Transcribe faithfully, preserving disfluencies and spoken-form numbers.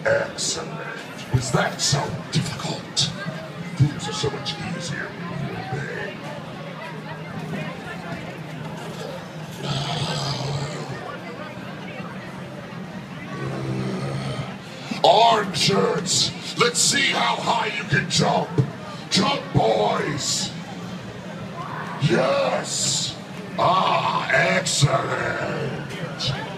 Excellent. Was that so difficult? Things are so much easier when you obey. Orange shirts, let's see how high you can jump. Jump, boys. Yes. Ah, excellent.